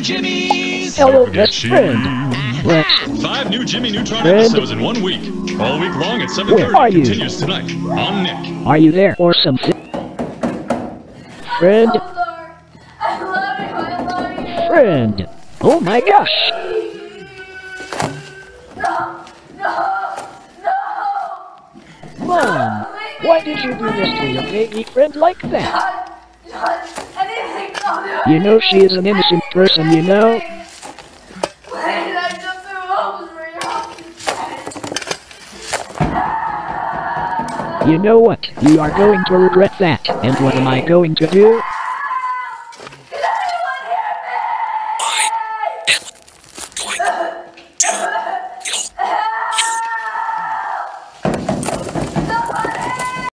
Jimmys! Hello, best friend. Let's 5 new Jimmy Neutron Friend. episodes in 1 week. All week long at Where are 7:30. you? Continues tonight on Nick. Are you there or something? Friend, I love you. friend. Oh my gosh. No! Mom, why did you do this to your baby friend like that? Anything, don't do You know she is an innocent person, you know? Please, I just threw holes for your You know what? You are going to regret that. And what am I going to do?